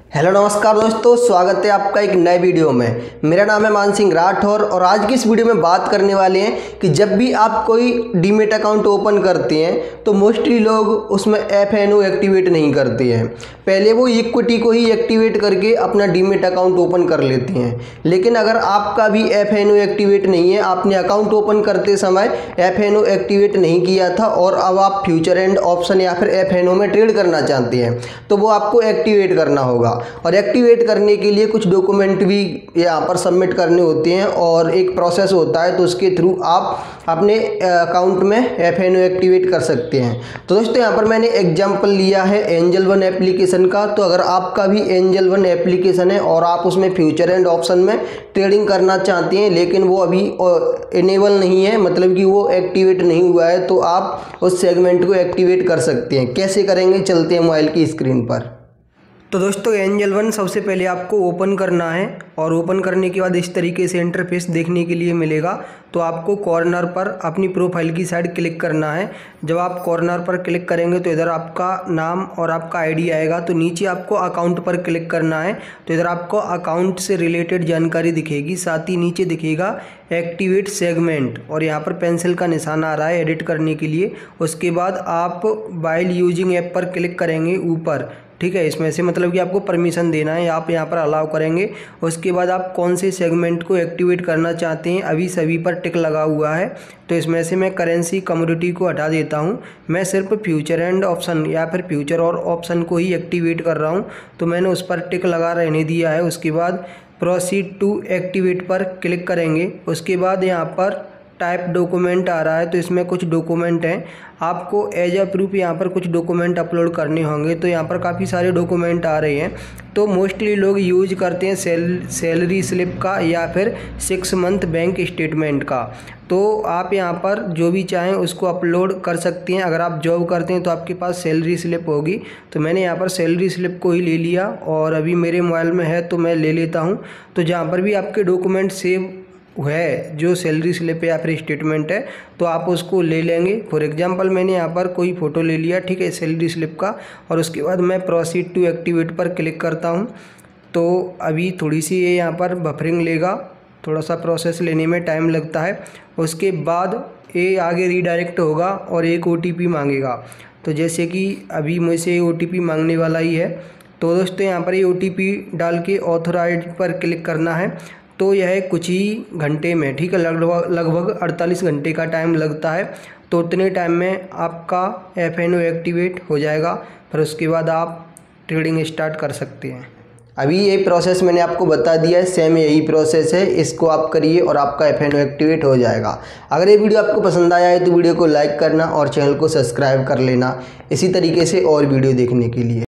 Hello नमस्कार दोस्तों, स्वागत है आपका एक नए वीडियो में। मेरा नाम है मान सिंह राठौर और आज की इस वीडियो में बात करने वाले हैं कि जब भी आप कोई डीमेट अकाउंट ओपन करते हैं तो मोस्टली लोग उसमें एफएनओ एक्टिवेट नहीं करते हैं। पहले वो इक्विटी को ही एक्टिवेट करके अपना डीमेट अकाउंट ओपन कर लेते हैं। लेकिन अगर आपका भी एफएनओ एक्टिवेट नहीं है, आपने अकाउंट ओपन करते समय एफएनओ एक्टिवेट नहीं किया था और अब आप फ्यूचर एंड ऑप्शन या फिर एफएनओ में ट्रेड करना चाहते हैं तो वो आपको एक्टिवेट करना होगा। और एक्टिवेट करने के लिए कुछ डॉक्यूमेंट भी यहाँ पर सबमिट करने होते हैं और एक प्रोसेस होता है, तो उसके थ्रू आप अपने अकाउंट में एफएनओ एक्टिवेट कर सकते हैं। तो दोस्तों यहाँ पर मैंने एग्जांपल लिया है एंजल वन एप्लीकेशन का। तो अगर आपका भी एंजल वन एप्लीकेशन है और आप उसमें फ्यूचर एंड ऑप्शन में ट्रेडिंग करना चाहते हैं लेकिन वो अभी इनेबल नहीं है, मतलब कि वो एक्टिवेट नहीं हुआ है, तो आप उस सेगमेंट को एक्टिवेट कर सकते हैं। कैसे करेंगे, चलते हैं मोबाइल की स्क्रीन पर। तो दोस्तों एंजल वन सबसे पहले आपको ओपन करना है और ओपन करने के बाद इस तरीके से इंटरफेस देखने के लिए मिलेगा। तो आपको कॉर्नर पर अपनी प्रोफाइल की साइड क्लिक करना है। जब आप कॉर्नर पर क्लिक करेंगे तो इधर आपका नाम और आपका आईडी आएगा। तो नीचे आपको अकाउंट पर क्लिक करना है। तो इधर आपको अकाउंट से रिलेटेड जानकारी दिखेगी, साथ ही नीचे दिखेगा एक्टिवेट सेगमेंट और यहाँ पर पेंसिल का निशान आ रहा है एडिट करने के लिए। उसके बाद आप वाइल यूजिंग ऐप पर क्लिक करेंगे ऊपर, ठीक है। इसमें से मतलब कि आपको परमिशन देना है, आप यहाँ पर अलाउ करेंगे। उसके बाद आप कौन से सेगमेंट को एक्टिवेट करना चाहते हैं, अभी सभी पर टिक लगा हुआ है। तो इसमें से मैं करेंसी कमोडिटी को हटा देता हूँ। मैं सिर्फ फ्यूचर एंड ऑप्शन या फिर फ्यूचर और ऑप्शन को ही एक्टिवेट कर रहा हूँ, तो मैंने उस पर टिक लगा रहने दिया है। उसके बाद प्रोसीड टू एक्टिवेट पर क्लिक करेंगे। उसके बाद यहाँ पर टाइप डॉक्यूमेंट आ रहा है, तो इसमें कुछ डॉक्यूमेंट हैं। आपको एज अ प्रूफ यहाँ पर कुछ डॉक्यूमेंट अपलोड करने होंगे। तो यहाँ पर काफ़ी सारे डॉक्यूमेंट आ रहे हैं। तो मोस्टली लोग यूज करते हैं सैलरी स्लिप का या फिर 6 मंथ बैंक स्टेटमेंट का। तो आप यहाँ पर जो भी चाहें उसको अपलोड कर सकते हैं। अगर आप जॉब करते हैं तो आपके पास सैलरी स्लिप होगी। तो मैंने यहाँ पर सैलरी स्लिप को ही ले लिया और अभी मेरे मोबाइल में है तो मैं ले लेता हूँ। तो जहाँ पर भी आपके डॉक्यूमेंट सेव है, जो सैलरी स्लिप या फिर स्टेटमेंट है, तो आप उसको ले लेंगे। फॉर एग्जांपल मैंने यहाँ पर कोई फ़ोटो ले लिया, ठीक है, सैलरी स्लिप का। और उसके बाद मैं प्रोसीड टू एक्टिवेट पर क्लिक करता हूँ। तो अभी थोड़ी सी ये यहाँ पर बफरिंग लेगा, थोड़ा सा प्रोसेस लेने में टाइम लगता है। उसके बाद ये आगे रीडायरेक्ट होगा और एक OTP मांगेगा। तो जैसे कि अभी मुझसे OTP मांगने वाला ही है। तो दोस्तों यहाँ पर ये OTP डाल के ऑथोराइज पर क्लिक करना है। तो यह कुछ ही घंटे में, ठीक है, लगभग 48 घंटे का टाइम लगता है। तो उतने टाइम में आपका एफएनओ एक्टिवेट हो जाएगा। फिर उसके बाद आप ट्रेडिंग स्टार्ट कर सकते हैं। अभी ये प्रोसेस मैंने आपको बता दिया है, सेम यही प्रोसेस है, इसको आप करिए और आपका एफएनओ एक्टिवेट हो जाएगा। अगर ये वीडियो आपको पसंद आया है तो वीडियो को लाइक करना और चैनल को सब्सक्राइब कर लेना इसी तरीके से और वीडियो देखने के लिए।